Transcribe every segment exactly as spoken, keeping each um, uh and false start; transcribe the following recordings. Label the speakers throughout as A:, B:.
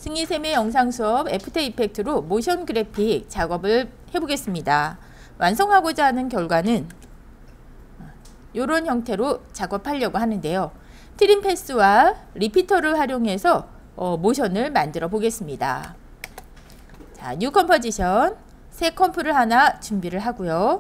A: 승희쌤의 영상 수업 애프터 이펙트로 모션 그래픽 작업을 해보겠습니다. 완성하고자 하는 결과는 이런 형태로 작업하려고 하는데요. 트림 패스와 리피터를 활용해서 어, 모션을 만들어 보겠습니다. 자, 뉴 컴포지션, 새 컴프를 하나 준비를 하고요.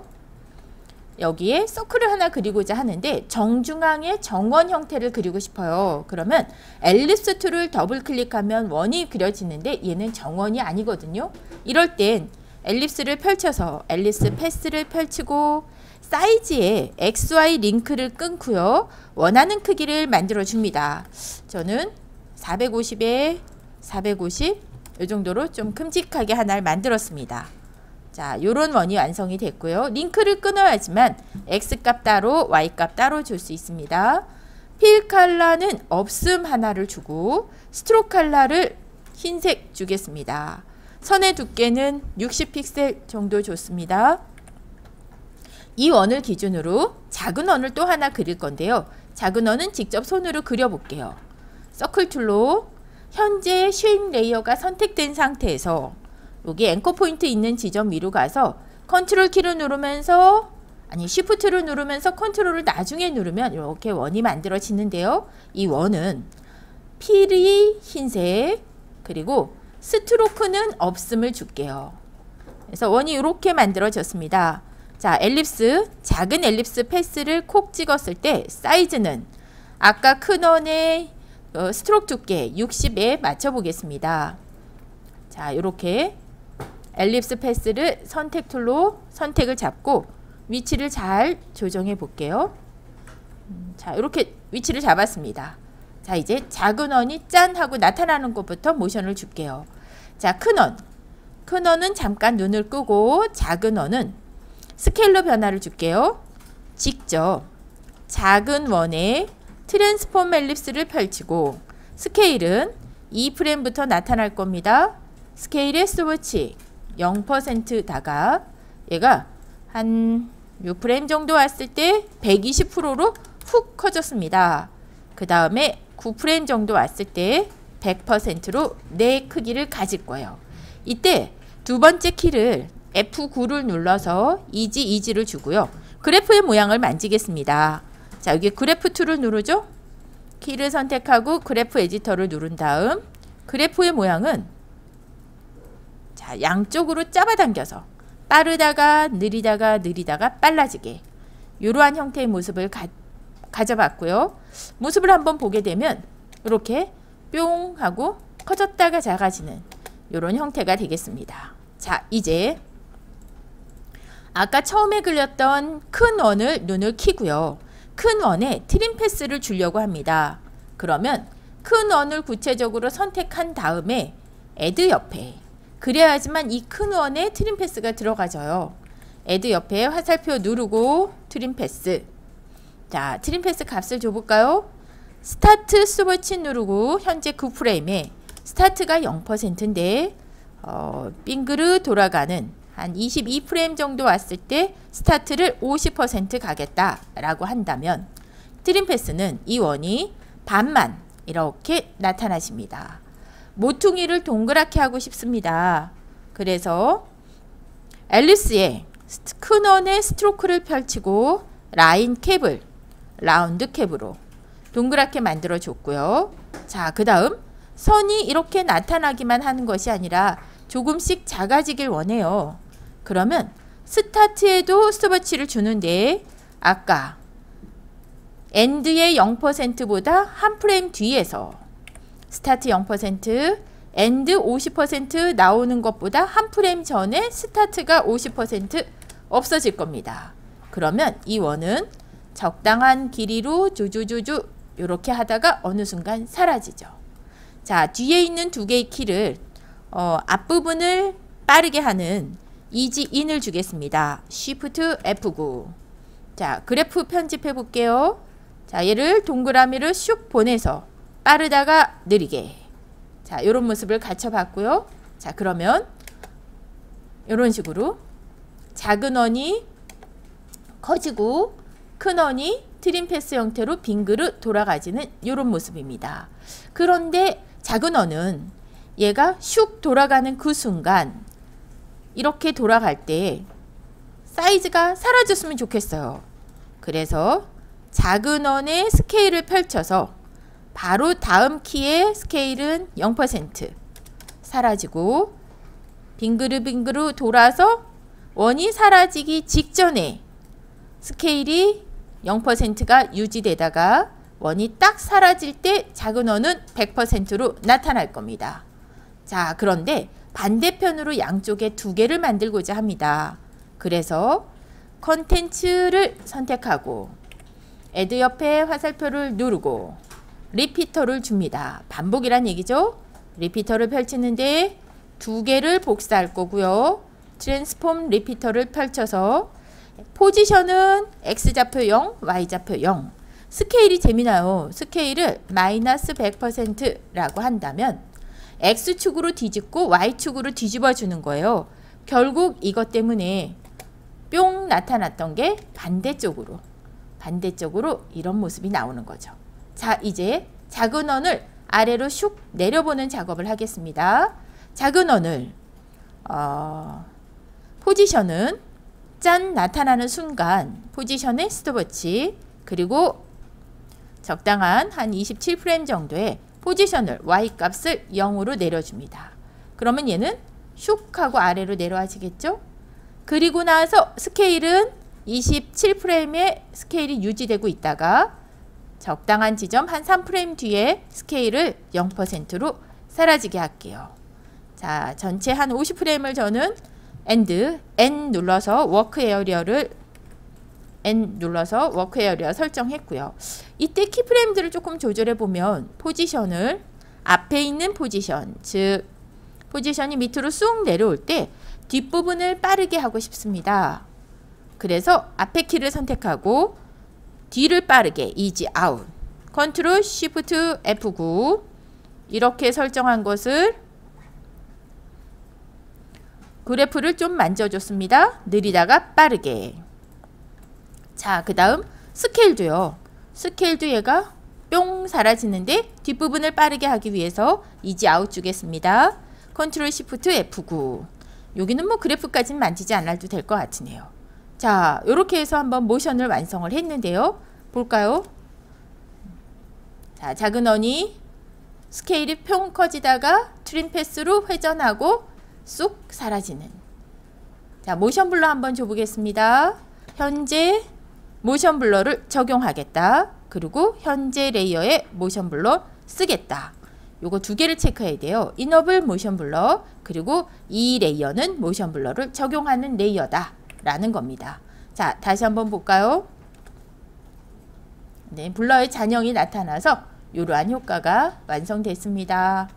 A: 여기에 서클을 하나 그리고자 하는데 정중앙에 정원 형태를 그리고 싶어요. 그러면 엘립스 툴을 더블 클릭하면 원이 그려지는데 얘는 정원이 아니거든요. 이럴 땐 엘립스를 펼쳐서 엘립스 패스를 펼치고 사이즈에 엑스 와이 링크를 끊고요. 원하는 크기를 만들어 줍니다. 저는 사백오십에 사백오십 이 정도로 좀 큼직하게 하나를 만들었습니다. 자, 요런 원이 완성이 됐고요. 링크를 끊어야지만 X값 따로 Y값 따로 줄 수 있습니다. 필 컬러는 없음 하나를 주고 스트로크 컬러를 흰색 주겠습니다. 선의 두께는 육십 픽셀 정도 줬습니다. 이 원을 기준으로 작은 원을 또 하나 그릴 건데요. 작은 원은 직접 손으로 그려볼게요. 서클 툴로 현재 쉐입 레이어가 선택된 상태에서 여기 앵커 포인트 있는 지점 위로 가서 컨트롤 키를 누르면서 아니 쉬프트를 누르면서 컨트롤을 나중에 누르면 이렇게 원이 만들어지는데요. 이 원은 필이 흰색 그리고 스트로크는 없음을 줄게요. 그래서 원이 이렇게 만들어졌습니다. 자, 엘립스, 작은 엘립스 패스를 콕 찍었을 때 사이즈는 아까 큰 원의 어, 스트로크 두께 육십에 맞춰 보겠습니다. 자, 이렇게 엘립스 패스를 선택 툴로 선택을 잡고 위치를 잘 조정해 볼게요. 자, 이렇게 위치를 잡았습니다. 자, 이제 작은 원이 짠 하고 나타나는 것부터 모션을 줄게요. 자, 큰 원. 큰 원은 잠깐 눈을 끄고 작은 원은 스케일러 변화를 줄게요. 직접 작은 원에 트랜스폼 엘립스를 펼치고 스케일은 이 프레임부터 나타날 겁니다. 스케일의 스위치 영 퍼센트다가 얘가 한 육 프레임 정도 왔을 때 백이십 퍼센트로 훅 커졌습니다. 그 다음에 구 프레임 정도 왔을 때 백 퍼센트로 내 크기를 가질 거예요. 이때 두 번째 키를 에프 구를 눌러서 이지 이지를 주고요. 그래프의 모양을 만지겠습니다. 자, 여기 그래프 툴을 누르죠. 키를 선택하고 그래프 에디터를 누른 다음 그래프의 모양은 자, 양쪽으로 잡아당겨서 빠르다가 느리다가 느리다가 빨라지게 이러한 형태의 모습을 가, 가져봤고요. 모습을 한번 보게 되면 이렇게 뿅 하고 커졌다가 작아지는 이런 형태가 되겠습니다. 자, 이제 아까 처음에 그렸던 큰 원을 눈을 키고요. 큰 원에 트림 패스를 주려고 합니다. 그러면 큰 원을 구체적으로 선택한 다음에 애드 옆에 그래야지만 이 큰 원에 트림 패스가 들어가져요. 애드 옆에 화살표 누르고 트림 패스. 자, 트림 패스 값을 줘볼까요? 스타트 스위치 누르고 현재 구 프레임에 스타트가 영 퍼센트인데 어, 빙그르 돌아가는 한 이십이 프레임 정도 왔을 때 스타트를 오십 퍼센트 가겠다라고 한다면 트림 패스는 이 원이 반만 이렇게 나타나십니다. 모퉁이를 동그랗게 하고 싶습니다. 그래서 엘립스에 큰 원의 스트로크를 펼치고 라인 캡을 라운드 캡으로 동그랗게 만들어 줬고요. 자, 그 다음 선이 이렇게 나타나기만 하는 것이 아니라 조금씩 작아지길 원해요. 그러면 스타트에도 스톱워치를 주는데 아까 엔드의 영 퍼센트보다 한 프레임 뒤에서 스타트 영 퍼센트, 엔드 오십 퍼센트 나오는 것보다 한 프레임 전에 스타트가 오십 퍼센트 없어질 겁니다. 그러면 이 원은 적당한 길이로 주주주주 이렇게 하다가 어느 순간 사라지죠. 자, 뒤에 있는 두 개의 키를 어, 앞부분을 빠르게 하는 이지 인을 주겠습니다. 쉬프트 에프 구. 자, 그래프 편집해 볼게요. 자, 얘를 동그라미를 슉 보내서 빠르다가 느리게. 자, 이런 모습을 갖춰봤고요. 자, 그러면 이런 식으로 작은 원이 커지고 큰 원이 트림 패스 형태로 빙그르 돌아가지는 이런 모습입니다. 그런데 작은 원은 얘가 슉 돌아가는 그 순간 이렇게 돌아갈 때 사이즈가 사라졌으면 좋겠어요. 그래서 작은 원의 스케일을 펼쳐서 바로 다음 키의 스케일은 영 퍼센트 사라지고 빙그르빙그르 돌아서 원이 사라지기 직전에 스케일이 영 퍼센트가 유지되다가 원이 딱 사라질 때 작은 원은 백 퍼센트로 나타날 겁니다. 자, 그런데 반대편으로 양쪽에 두 개를 만들고자 합니다. 그래서 컨텐츠를 선택하고 애드 옆에 화살표를 누르고 리피터를 줍니다. 반복이란 얘기죠. 리피터를 펼치는데 두 개를 복사할 거고요. 트랜스폼 리피터를 펼쳐서 포지션은 X좌표 영, Y좌표 영. 스케일이 재미나요. 스케일을 마이너스 백 퍼센트라고 한다면 X축으로 뒤집고 Y축으로 뒤집어 주는 거예요. 결국 이것 때문에 뿅 나타났던 게 반대쪽으로 반대쪽으로 이런 모습이 나오는 거죠. 자, 이제 작은 원을 아래로 슉 내려보는 작업을 하겠습니다. 작은 원을 어, 포지션은 짠 나타나는 순간 포지션의 스톱워치 그리고 적당한 한 이십칠 프레임 정도의 포지션을 Y 값을 영으로 내려줍니다. 그러면 얘는 슉 하고 아래로 내려와지겠죠? 그리고 나서 스케일은 이십칠 프레임의 스케일이 유지되고 있다가 적당한 지점 한 삼 프레임 뒤에 스케일을 영 퍼센트로 사라지게 할게요. 자, 전체 한 오십 프레임을 저는 엔드 N 눌러서 워크 에어리어를 N 눌러서 워크 에어리어 설정했고요. 이때 키프레임들을 조금 조절해 보면 포지션을 앞에 있는 포지션, 즉 포지션이 밑으로 쑥 내려올 때 뒷부분을 빠르게 하고 싶습니다. 그래서 앞에 키를 선택하고 뒤를 빠르게 이지 아웃 컨트롤 쉬프트 에프 구 이렇게 설정한 것을 그래프를 좀 만져줬습니다. 느리다가 빠르게. 자, 그 다음 스케일도요. 스케일도 얘가 뿅 사라지는데 뒷부분을 빠르게 하기 위해서 이지 아웃 주겠습니다. 컨트롤 쉬프트 에프 구 여기는 뭐 그래프까지는 만지지 않아도 될 것 같으네요. 자, 이렇게 해서 한번 모션을 완성을 했는데요. 볼까요? 자, 작은 원이 스케일이 뿅 커지다가 트림 패스로 회전하고 쑥 사라지는. 자, 모션 블러 한번 줘보겠습니다. 현재 모션 블러를 적용하겠다. 그리고 현재 레이어에 모션 블러 쓰겠다. 요거 두 개를 체크해야 돼요. 이너블 모션 블러 그리고 이 레이어는 모션 블러를 적용하는 레이어다 라는 겁니다. 자, 다시 한번 볼까요? 네, 블러의 잔영이 나타나서 이러한 효과가 완성됐습니다.